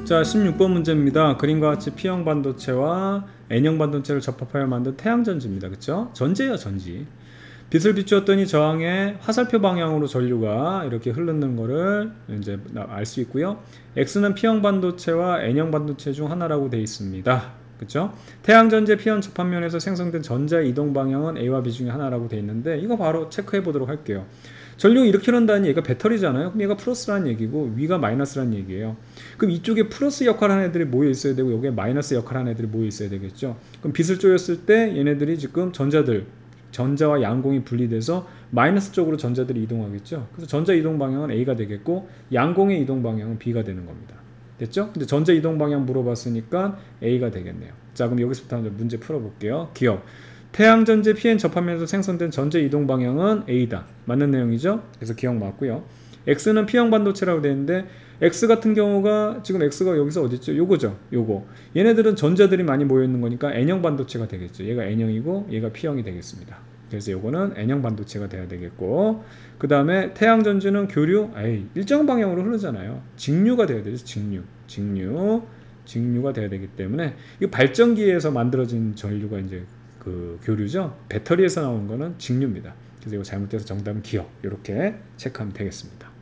자, 16번 문제입니다. 그림과 같이 P형 반도체와 N형 반도체를 접합하여 만든 태양전지입니다. 그쵸? 전지예요, 전지. 빛을 비추었더니 저항의 화살표 방향으로 전류가 이렇게 흐르는 거를 이제 알 수 있고요. X는 P형 반도체와 N형 반도체 중 하나라고 되어 있습니다. 그쵸? 태양전지의 P형 접합면에서 생성된 전자의 이동 방향은 A와 B 중에 하나라고 되어 있는데, 이거 바로 체크해 보도록 할게요. 전류가 이렇게 흐른다니 얘가 배터리잖아요. 그럼 얘가 플러스라는 얘기고 위가 마이너스라는 얘기예요. 그럼 이쪽에 플러스 역할하는 애들이 모여 있어야 되고 여기에 마이너스 역할하는 애들이 모여 있어야 되겠죠. 그럼 빛을 쪼였을 때 얘네들이 지금 전자와 양공이 분리돼서 마이너스 쪽으로 전자들이 이동하겠죠. 그래서 전자 이동 방향은 A가 되겠고 양공의 이동 방향은 B가 되는 겁니다. 됐죠? 근데 전자 이동 방향 물어봤으니까 A가 되겠네요. 자, 그럼 여기서부터 한번 문제 풀어볼게요. 기억. 태양전지 PN 접합면에서 생성된 전자 이동 방향은 A다. 맞는 내용이죠? 그래서 기억 맞고요. X는 P형 반도체라고 되어 있는데, X 같은 경우가 지금 X가 여기서 어딨죠? 요거죠. 요거. 얘네들은 전자들이 많이 모여 있는 거니까 N형 반도체가 되겠죠. 얘가 N형이고 얘가 P형이 되겠습니다. 그래서 요거는 N형 반도체가 돼야 되겠고, 그 다음에 태양전지는 교류, 일정 방향으로 흐르잖아요. 직류가 돼야 되죠. 직류가 돼야 되기 때문에, 이 발전기에서 만들어진 전류가 이제 그 교류죠. 배터리에서 나오는 거는 직류입니다. 그래서 이거 잘못돼서 정답은 기억. 이렇게 체크하면 되겠습니다.